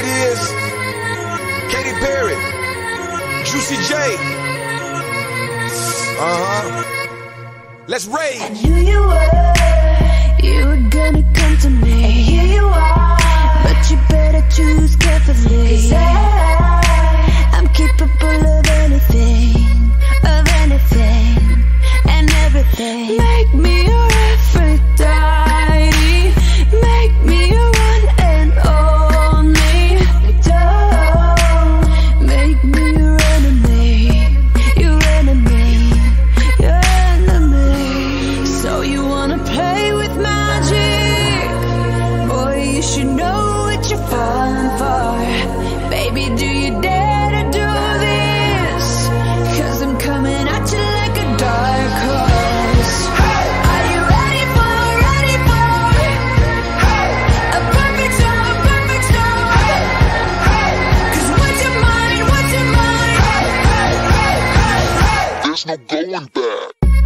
it is. Katy Perry, Juicy J. Let's rage. I knew you were gonna come to me, and here you are. But you better choose carefully, 'cause I'm capable of anything, and everything. Make me your Aphrodite, make me your one and only. Don't make me your enemy, your enemy, your enemy. So you wanna play with magic? Boy, you should know what you're falling for. Baby, do you dare to do this? 'Cause I'm coming at you like a dark horse. Are you ready for a perfect storm, perfect storm? 'Cause what's your mind, what's your mind? There's no going back.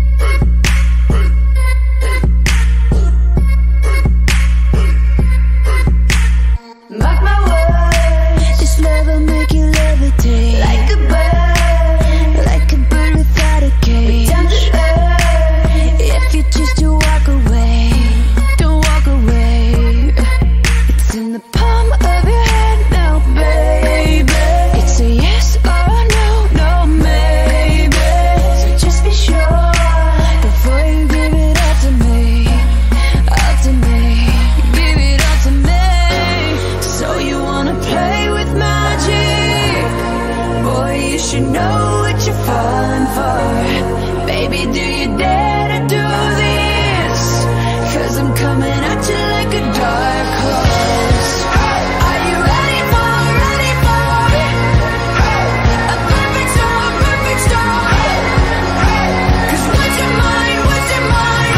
Mark my words, this love will make you levitate like a bird without a cage. Down to earth, if you choose to walk away, don't walk away. It's in the palm of your hand now, baby. It's a yes or a no, no maybe. So just be sure before you give it all to me, all to me. Give it all to me. So you wanna play with magic? Boy, you should know what you're falling for. Baby, do you dare to do this? 'Cause I'm coming at you like a dark horse. Are you ready for a perfect storm, perfect storm? 'Cause what's your mind, what's your mind?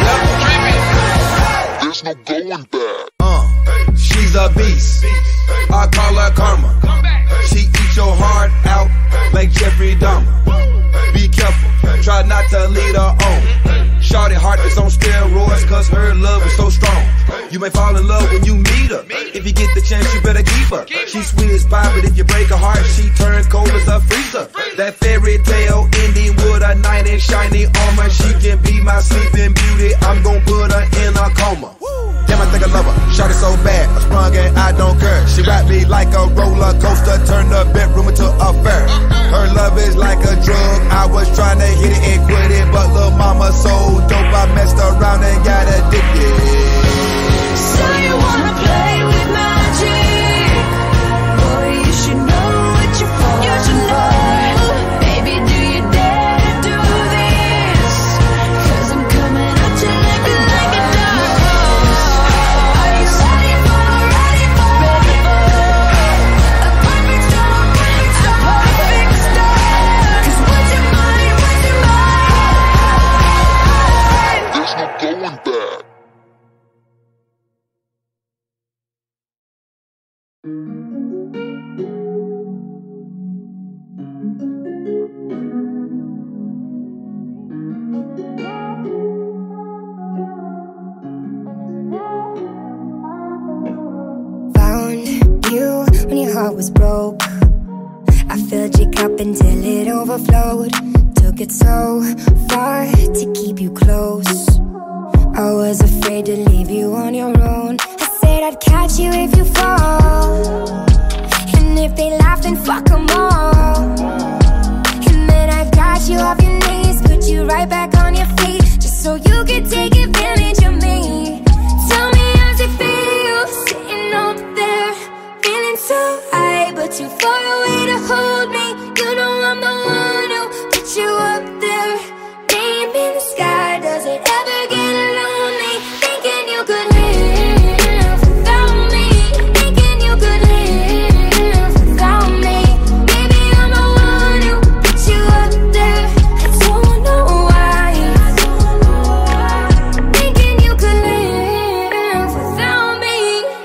There's no going back. She's a beast. I call her karma. She eats your heart out like Jeffrey Dahmer. Be careful, try not to lead her on. Shorty heart is on steroids 'cause her love is so strong. You may fall in love when you meet her. If you get the chance, you better keep her. She's sweet as pie, but if you break her heart, she turns cold as a freezer. That fairy tale ending with a knight in shiny armor. She can be my sleeping beauty. I'm gon' put her in a coma. Damn, I think I love her. Shot it so bad, I sprung and I don't care. She wrapped me like a roller coaster, turned the bedroom into a fair. Her love is like a drug. I was trying to hit it and quit it, but lil' mama so dope, I messed around and got addicted. So you wanna play with magic? Boy, you should know what you're falling for. Baby, do you dare to do this? 'Cause I'm coming at you like a dark horse. Are you ready for a perfect storm, perfect storm? 'Cause what's your mind, what's your mind? There's no going back. Found you when your heart was broke. I filled your cup until it overflowed. Took it so far to keep you close. I was afraid to leave you on your own. I said I'd catch you if you fall, and if they laugh then fuck them all. And then I got you off your knees, put you right back on your feet, just so you could take advantage of me. Tell me how's it feel, sitting up there, feeling so high, but too far away to hold me. You know I'm the one who put you up there, name in the sky. Does it ever get lonely, thinking you could live without me, thinking you could live without me? Baby, I'm the one who put you up there. I don't know why, thinking you could live without me,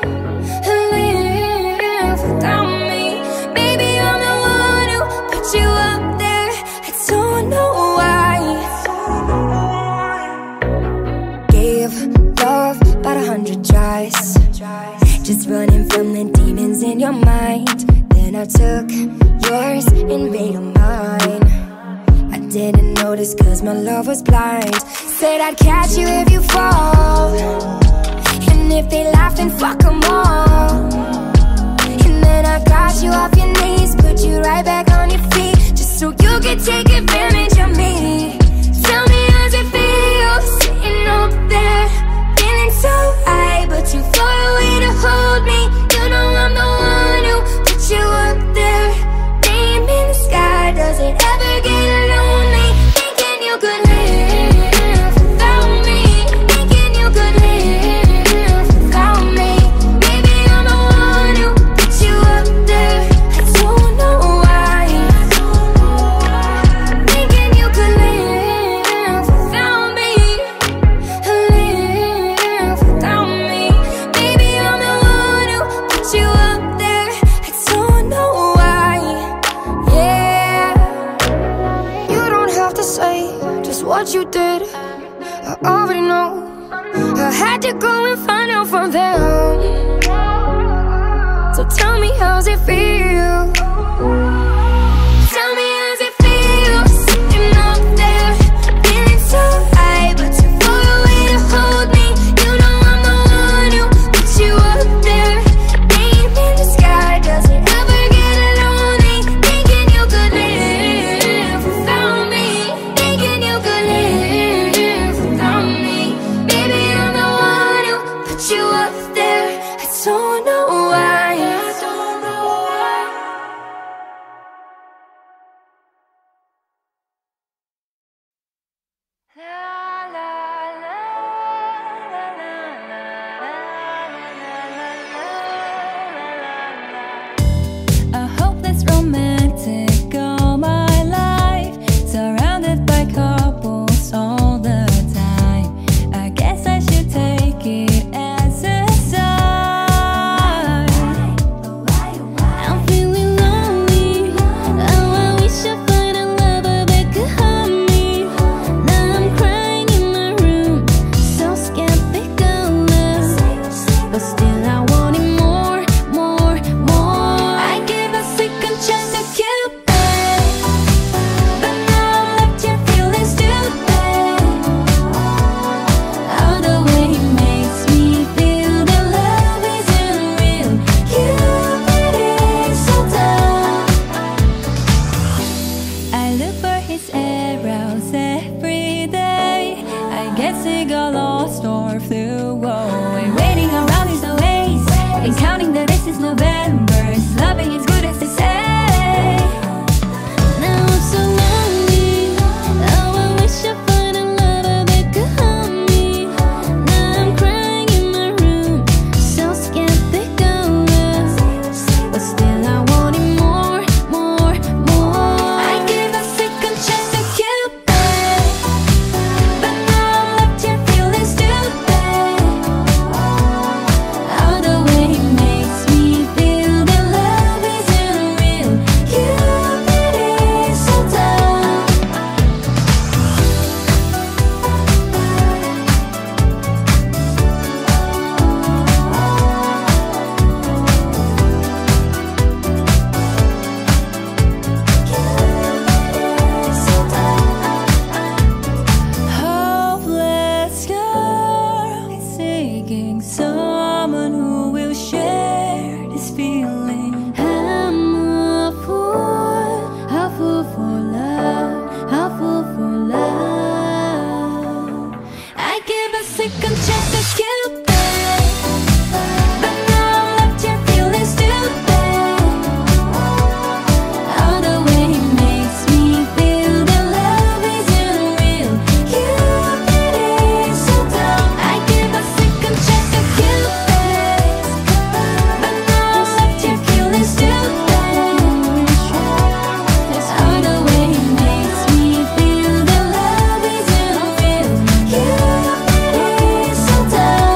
live without me. Baby, I'm the one who put you up there. I don't know why. Gave love about 100 tries, just running from the demons in your mind. Then I took yours and made them mine. I didn't notice cause my love was blind. Said I'd catch you if you fall, and if they laugh then fuck them all. And then I got you off your knees, put you right back on your feet, just so you could take advantage of me. Tell me how's it feel, sitting up there, feeling so high, but too far away to hold me. You know I'm the one who put you up there, name in the sky. Does it ever get lonely, thinking you could live without me, thinking you could live without me? Maybe I'm the one who put you up there, I don't know why, thinking you could live without me, live without me. Maybe I'm the one who put you up there, I don't know why. Yeah, you don't have to say just what you did, I already know. I had to go and find out from them. So tell me how's it feel, tell me how's it feel, sitting up there, feeling so high, but too far away to hold me. You know I'm the one who put you up there, name in the sky. Does it ever get lonely, thinking you could live without me, thinking you could live without me? Baby, I'm the one who put you up there, I don't know why, I don't know why. A hopeless romantic all my life, surrounded by couples all the time. I guess I should take it as a sign. I'm feeling lonely, oh I wish I find a lover that could hold me. Now I'm crying in my room, so skeptical of, but still I want it more, more, more. I gave a second chance to Cupid, but now I'm left here feeling stupid. All the way he makes me feel that love isn't real. Cupid is so dumb. I look for his arrows every day. I guess he got lost or flew away. Waiting around is a waste, and counting the days since November. His loving is good as they say. Now I'm so lonely, oh I wish I find a lover that could hold me. Now I'm crying in my room, so skeptical of, but still I want it more, more, more. I gave a second chance to Cupid, but now I'm left here feeling stupid. All the way he makes me feel that love isn't real. Cupid is so dumb. Hopeless girl is seeking someone who will share this feeling. I'm a fool for love, a fool for love. I give a second chance to Cupid, but now I'm left here feeling stupid. All the way he makes me feel that love isn't real. Cupid is so dumb. I give a second chance to Cupid, but now I'm left here feeling stupid. All the way he makes me feel that love isn't real. Cupid is so dumb.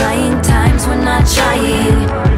trying times, we're not trying.